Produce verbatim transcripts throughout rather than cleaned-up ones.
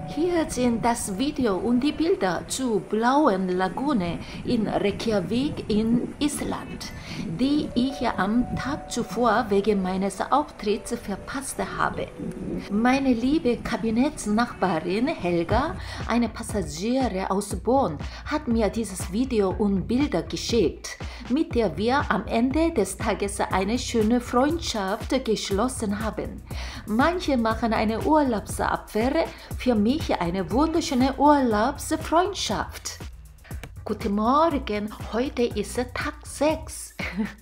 Hier sind das Video und die Bilder zur Blauen Lagune in Reykjavik in Island, die ich am Tag zuvor wegen meines Auftritts verpasst habe. Meine liebe Kabinettsnachbarin Helga, eine Passagierin aus Bonn, hat mir dieses Video und Bilder geschickt, mit der wir am Ende des Tages eine schöne Freundschaft geschlossen haben. Manche machen eine Urlaubsaffäre, für mich eine wunderschöne Urlaubsfreundschaft. Guten Morgen, heute ist Tag sechs.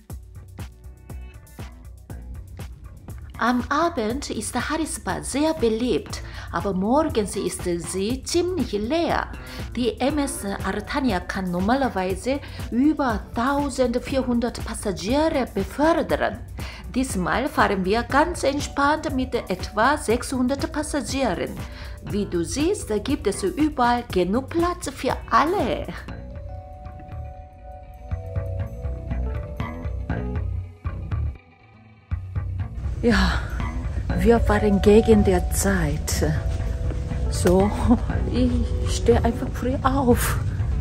Am Abend ist Harrisburg sehr beliebt, aber morgens ist sie ziemlich leer. Die M S Artania kann normalerweise über eintausendvierhundert Passagiere befördern. Diesmal fahren wir ganz entspannt mit etwa sechshundert Passagieren. Wie du siehst, gibt es überall genug Platz für alle. Ja, wir fahren gegen der Zeit. So, ich stehe einfach früh auf.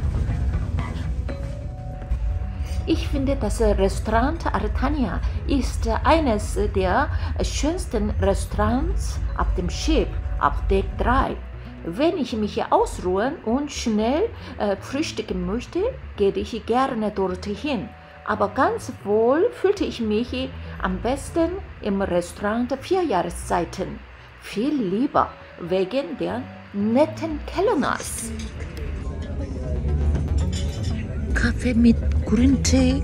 Ich finde, das Restaurant Artania ist eines der schönsten Restaurants auf dem Schiff, auf Deck drei. Wenn ich mich ausruhen und schnell äh, frühstücken möchte, gehe ich gerne dorthin. Aber ganz wohl fühlte ich mich am besten im Restaurant Vier Jahreszeiten. Viel lieber wegen der netten Kellners. Kaffee mit Grüntee.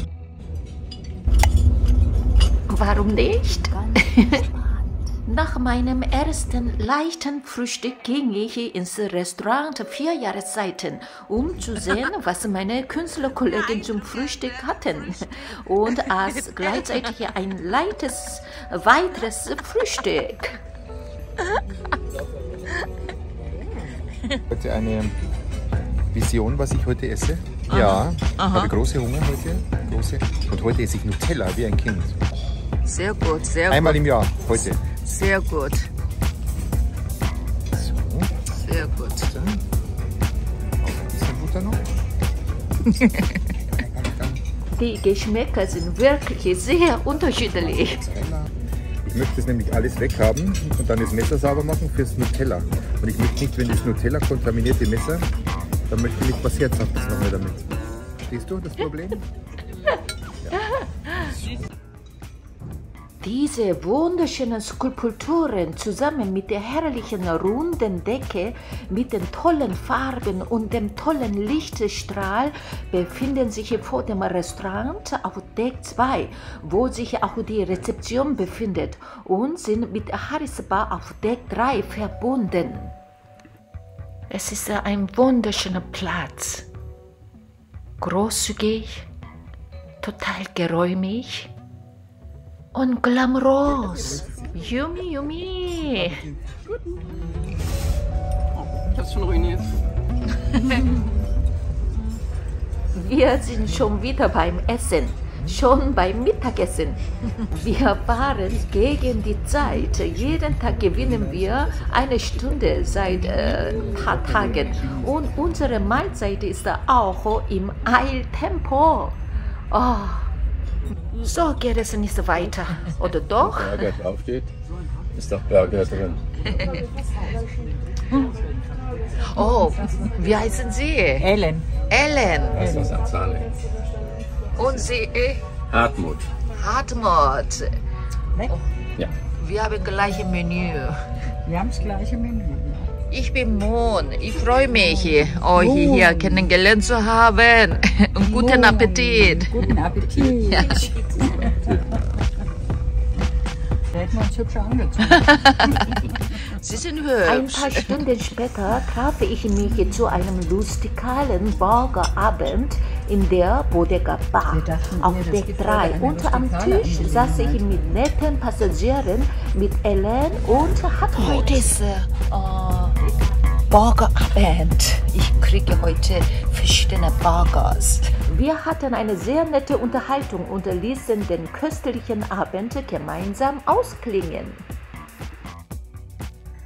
Warum nicht? Nach meinem ersten leichten Frühstück ging ich ins Restaurant Vier Jahreszeiten, um zu sehen, was meine Künstlerkollegen zum Frühstück hatten, und aß gleichzeitig ein leichtes weiteres Frühstück. Heute eine Vision, was ich heute esse. Aha. Ja, ich habe große Hunger heute. Große. Und heute esse ich Nutella wie ein Kind. Sehr gut, sehr gut. Einmal im Jahr, heute. Sehr gut. So. Sehr gut. So. Auch ein bisschen Butter noch. Die Geschmäcker sind wirklich sehr unterschiedlich. Ich möchte es nämlich alles weghaben und dann das Messer sauber machen fürs Nutella. Und ich möchte nicht, wenn das Nutella kontaminierte Messer, dann möchte ich nicht was Herzhaftes machen damit. Verstehst du das Problem? Ja. Diese wunderschönen Skulpturen zusammen mit der herrlichen runden Decke, mit den tollen Farben und dem tollen Lichtstrahl befinden sich vor dem Restaurant auf Deck zwei, wo sich auch die Rezeption befindet, und sind mit Harrisburg auf Deck drei verbunden. Es ist ein wunderschöner Platz, großzügig, total geräumig und glamourös. Yummy, yummy. Ich hab's schon ruiniert. Wir sind schon wieder beim Essen, schon beim Mittagessen. Wir fahren gegen die Zeit. Jeden Tag gewinnen wir eine Stunde seit äh, ein paar Tagen. Und unsere Mahlzeit ist auch im Eiltempo. Oh. So geht es nicht weiter, oder doch? Wenn Burger draufsteht, ist doch Burger drin. Oh, wie heißen Sie? Ellen. Ellen. Das ist Azale. Und Sie? Äh, Hartmut. Hartmut. Ja. Wir haben gleiche Menü. Wir haben das gleiche Menü. Ich bin Mon. Ich freue mich, euch hier kennengelernt zu haben. Und guten Appetit. Guten Appetit. Ja. Da hätten wir uns hübsch angezogen. Sie sind hübsch. Ein paar Stunden später traf ich mich zu einem rustikalen Burgerabend in der Bodega Bar auf Deck drei. Und am Tisch saß ich mit netten Passagieren, mit Ellen und Hartmut. Heute ist uh, Burgerabend. Ich kriege heute verschiedene Burgers. Wir hatten eine sehr nette Unterhaltung und ließen den köstlichen Abend gemeinsam ausklingen.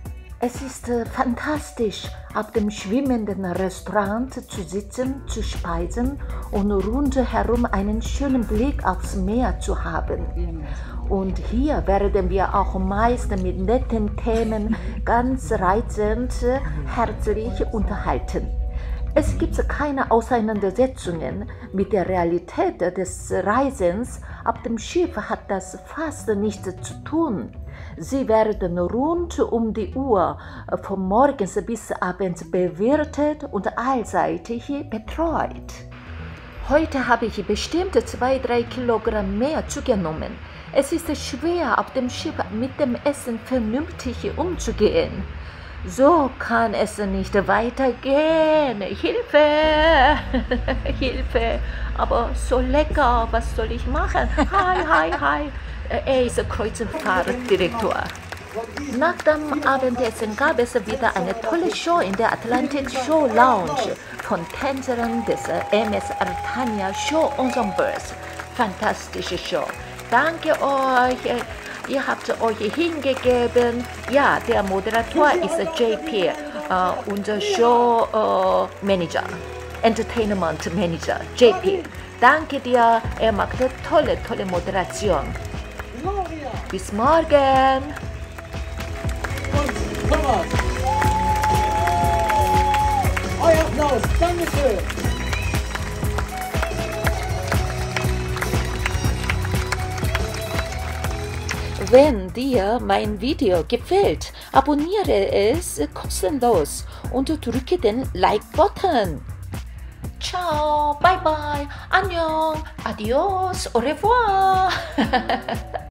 Es ist äh, fantastisch, auf dem schwimmenden Restaurant zu sitzen, zu speisen und rundherum einen schönen Blick aufs Meer zu haben. Und hier werden wir auch meist mit netten Themen ganz reizend, herzlich unterhalten. Es gibt keine Auseinandersetzungen mit der Realität des Reisens. Auf dem Schiff hat das fast nichts zu tun. Sie werden rund um die Uhr von morgens bis abends bewirtet und allseitig betreut. Heute habe ich bestimmt zwei, drei Kilogramm mehr zugenommen. Es ist schwer, auf dem Schiff mit dem Essen vernünftig umzugehen. So kann es nicht weitergehen. Hilfe! Hilfe! Aber so lecker, was soll ich machen? Hi, hi, hi! Er ist Kreuzfahrtdirektor. Nach dem Abendessen gab es wieder eine tolle Show in der Atlantic Show Lounge von Tänzern des M S Artania Show Ensembles. Fantastische Show. Danke euch. Ihr habt euch hingegeben. Ja, der Moderator ist J P, äh, unser Show äh, Manager, Entertainment Manager, J P. Danke dir. Er macht eine tolle, tolle Moderation. Bis morgen. Komm mal. Euer Applaus. Dankeschön. Wenn dir mein Video gefällt, abonniere es kostenlos und drücke den Like-Button. Ciao, bye bye, annyeong, adios, au revoir.